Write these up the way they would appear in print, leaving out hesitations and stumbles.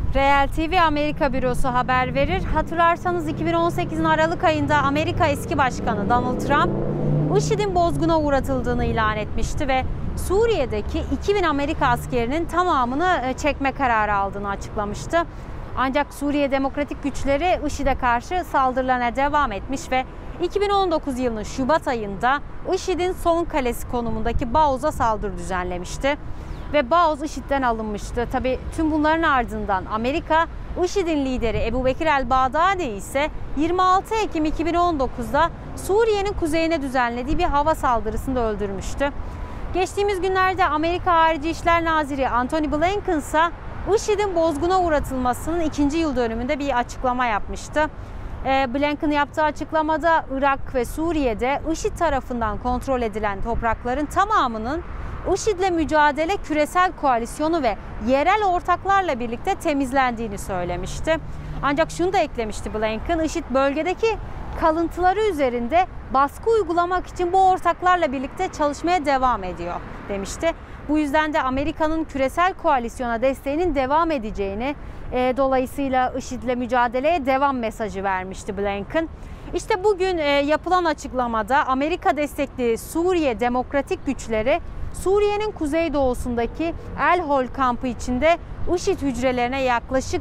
Reel TV Amerika bürosu haber verir. Hatırlarsanız 2018'in Aralık ayında Amerika eski başkanı Donald Trump, IŞİD'in bozguna uğratıldığını ilan etmişti ve Suriye'deki 2000 Amerika askerinin tamamını çekme kararı aldığını açıklamıştı. Ancak Suriye Demokratik Güçleri IŞİD'e karşı saldırılarına devam etmiş ve 2019 yılının Şubat ayında IŞİD'in son kalesi konumundaki Bauz'a saldırı düzenlemişti. Ve Bauz IŞİD'den alınmıştı. Tabii tüm bunların ardından Amerika, IŞİD'in lideri Ebu Bekir el-Bağdadi ise 26 Ekim 2019'da Suriye'nin kuzeyine düzenlediği bir hava saldırısında öldürmüştü. Geçtiğimiz günlerde Amerika Harici İşler Naziri Antony Blinken ise IŞİD'in bozguna uğratılmasının 2. yıl dönümünde bir açıklama yapmıştı. Blinken yaptığı açıklamada Irak ve Suriye'de IŞİD tarafından kontrol edilen toprakların tamamının IŞİD'le mücadele küresel koalisyonu ve yerel ortaklarla birlikte temizlendiğini söylemişti. Ancak şunu da eklemişti Blinken, IŞİD bölgedeki kalıntıları üzerinde baskı uygulamak için bu ortaklarla birlikte çalışmaya devam ediyor demişti. Bu yüzden de Amerika'nın küresel koalisyona desteğinin devam edeceğini, dolayısıyla IŞİD'le mücadeleye devam mesajı vermişti Blinken. İşte bugün yapılan açıklamada Amerika destekli Suriye Demokratik Güçleri Suriye'nin kuzeydoğusundaki El Hol kampı içinde IŞİD hücrelerine yaklaşık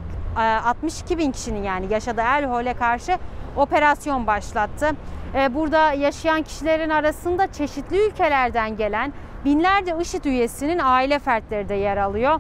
62 bin kişinin yani yaşadığı El Hol'e karşı operasyon başlattı. Burada yaşayan kişilerin arasında çeşitli ülkelerden gelen binlerce IŞİD üyesinin aile fertleri de yer alıyor.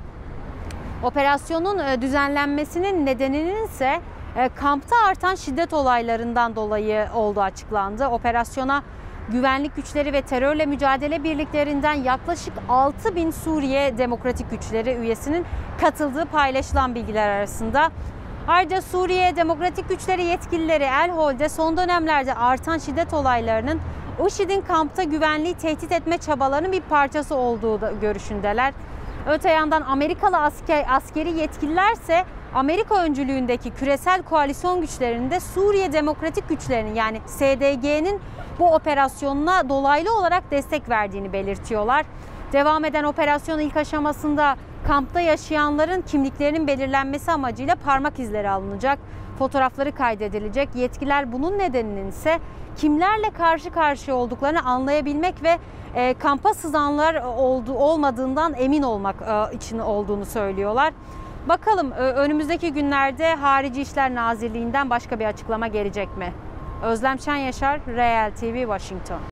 Operasyonun düzenlenmesinin nedeninin ise kampta artan şiddet olaylarından dolayı olduğu açıklandı. Operasyona güvenlik güçleri ve terörle mücadele birliklerinden yaklaşık 6 bin Suriye Demokratik Güçleri üyesinin katıldığı paylaşılan bilgiler arasında. Ayrıca Suriye Demokratik Güçleri yetkilileri El Hol'de son dönemlerde artan şiddet olaylarının IŞİD'in kampta güvenliği tehdit etme çabalarının bir parçası olduğu görüşündeler. Öte yandan Amerikalı askeri yetkililer ise Amerika öncülüğündeki küresel koalisyon güçlerinin de Suriye Demokratik Güçlerinin yani SDG'nin bu operasyonuna dolaylı olarak destek verdiğini belirtiyorlar. Devam eden operasyon ilk aşamasında kampta yaşayanların kimliklerinin belirlenmesi amacıyla parmak izleri alınacak, fotoğrafları kaydedilecek. Yetkililer bunun nedeninin ise kimlerle karşı karşıya olduklarını anlayabilmek ve kampa sızanlar olmadığından emin olmak için olduğunu söylüyorlar. Bakalım önümüzdeki günlerde Harici İşler Nazirliği'nden başka bir açıklama gelecek mi? Özlem Şen Yaşar, Reel TV, Washington.